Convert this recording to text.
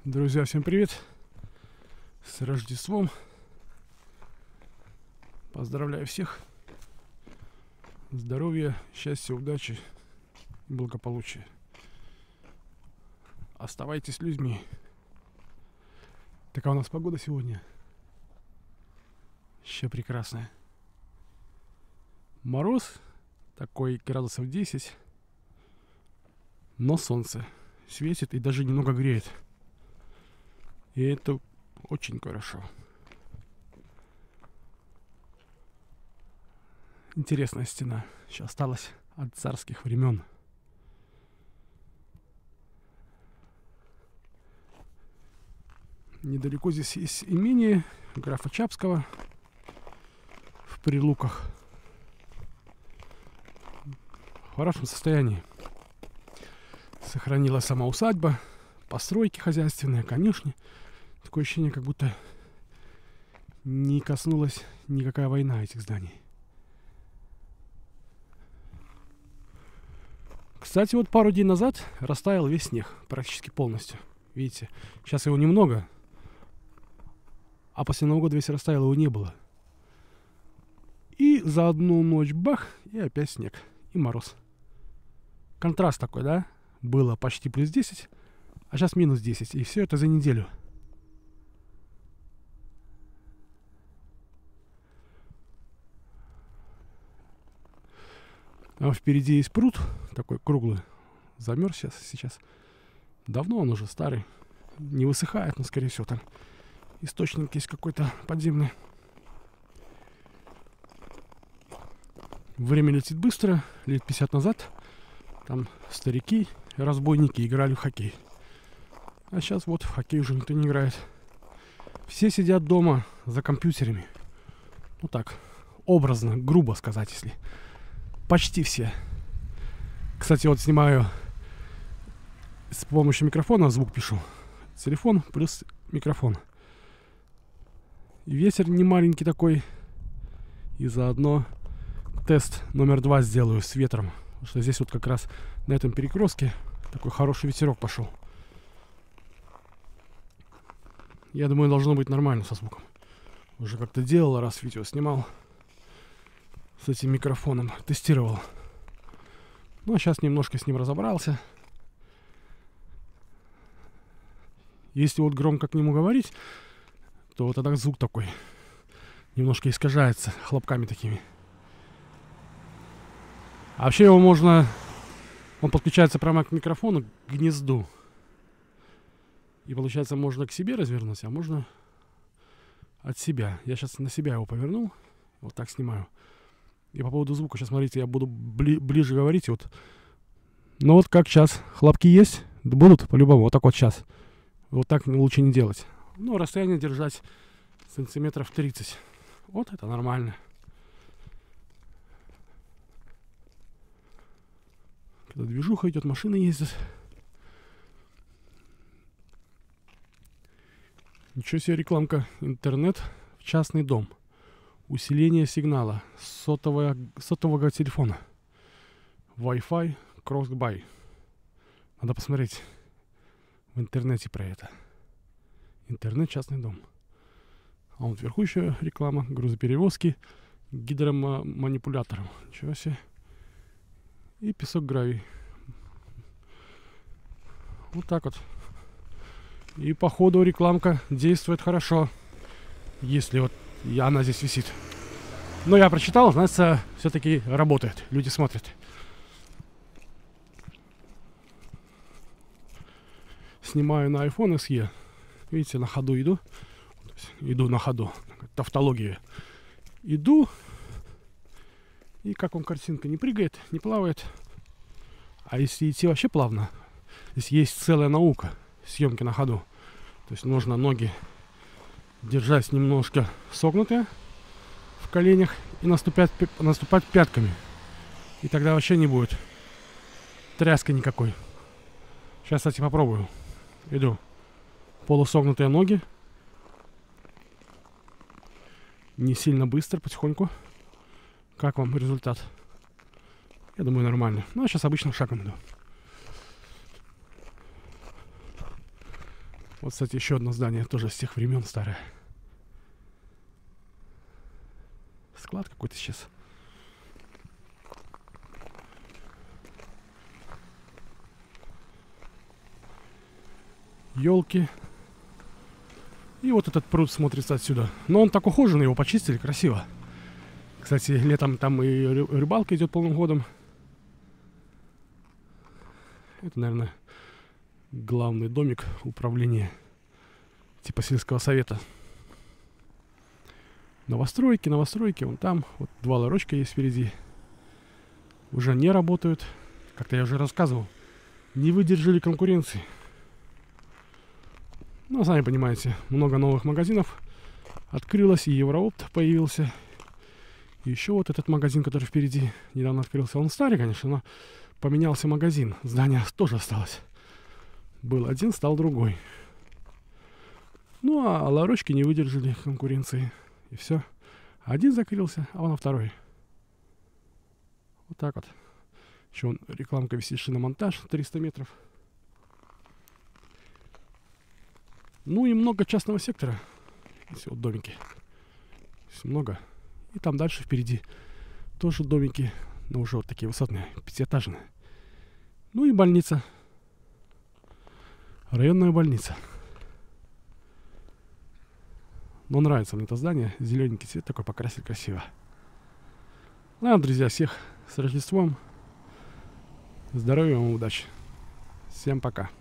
Друзья, всем привет! С Рождеством! Поздравляю всех! Здоровья, счастья, удачи и благополучия. Оставайтесь людьми. Такая у нас погода сегодня. Еще прекрасная. Мороз такой градусов 10, но солнце светит и даже немного греет. И это очень хорошо. Интересная стена. Еще осталась от царских времен. Недалеко здесь есть имение графа Чапского в Прилуках. В хорошем состоянии. Сохранилась сама усадьба, постройки хозяйственные, конюшни. Такое ощущение, как будто не коснулась никакая война этих зданий. Кстати, вот пару дней назад растаял весь снег, практически полностью. Видите, сейчас его немного, а после Нового года весь растаял, его не было. И за одну ночь бах, и опять снег, и мороз. Контраст такой, да? Было почти плюс 10, а сейчас минус 10, и все это за неделю. А впереди есть пруд, такой круглый, замерз сейчас. Давно он уже старый, не высыхает, но скорее всего там источник есть какой-то подземный. Время летит быстро, лет 50 назад там старики, разбойники играли в хоккей. А сейчас вот в хоккей уже никто не играет. Все сидят дома за компьютерами. Ну так, образно, грубо сказать, если... Почти все. Кстати, вот снимаю с помощью микрофона, звук пишу. Телефон плюс микрофон. И ветер не маленький такой. И заодно тест номер 2 сделаю с ветром. Потому что здесь вот как раз на этом перекрестке такой хороший ветерок пошел. Я думаю, должно быть нормально со звуком. Уже как-то делал, раз видео снимал. С этим микрофоном тестировал. Ну, сейчас немножко с ним разобрался. Если вот громко к нему говорить, то тогда звук такой немножко искажается хлопками такими. А вообще его можно... Он подключается прямо к микрофону, к гнезду. И получается, можно к себе развернуть, а можно от себя. Я сейчас на себя его повернул. Вот так снимаю. И по поводу звука, сейчас, смотрите, я буду ближе говорить. Вот. Но вот как сейчас, хлопки есть? Будут по-любому, вот так вот сейчас. Вот так лучше не делать. Ну, расстояние держать сантиметров 30. Вот это нормально. Когда движуха идет, машины ездят. Ничего себе рекламка. Интернет в частный дом. Усиление сигнала сотового телефона. Wi-Fi Cross-Buy. Надо посмотреть в интернете про это. Интернет частный дом. А вот вверху еще реклама. Грузоперевозки гидроманипулятором. Ничего себе. И песок гравий. Вот так вот. И походу рекламка действует хорошо. Если вот и она здесь висит. Но я прочитал, значит, все-таки работает. Люди смотрят. Снимаю на iPhone SE. Видите, на ходу иду. Иду на ходу. Тавтология. Иду. И как вам картинка не прыгает, не плавает. А если идти вообще плавно, здесь есть целая наука съемки на ходу. То есть нужно ноги держать немножко согнутые в коленях и наступать пятками. И тогда вообще не будет тряски никакой. Сейчас, кстати, попробую. Иду. Полусогнутые ноги. Не сильно быстро, потихоньку. Как вам результат? Я думаю, нормально. Ну, а сейчас обычным шагом иду. Вот, кстати, еще одно здание, тоже с тех времен старое. Склад какой-то сейчас. Елки. И вот этот пруд смотрится отсюда. Но он так ухоженный, его почистили красиво. Кстати, летом там и рыбалка идет полным ходом. Это, наверное, главный домик управления типа сельского совета. Новостройки, новостройки. Вон там вот 2 ларочка есть впереди. Уже не работают. Как-то я уже рассказывал. Не выдержали конкуренции. Ну, сами понимаете, много новых магазинов открылось, и Евроопт появился. И еще вот этот магазин, который впереди недавно открылся. Он старый, конечно, но поменялся магазин. Здание тоже осталось. Был один, стал другой. Ну, а ларочки не выдержали конкуренции. И все. Один закрылся, а он второй. Вот так вот. Еще вон рекламка висит, шиномонтаж 300 метров. Ну и много частного сектора. Здесь вот домики. Здесь много. И там дальше впереди тоже домики. Но уже вот такие высотные, 5-этажные. Ну и больница. Районная больница. Но нравится мне это здание. Зелененький цвет такой покрасили красиво. Ладно, друзья, всех с Рождеством. Здоровья вам, удачи. Всем пока.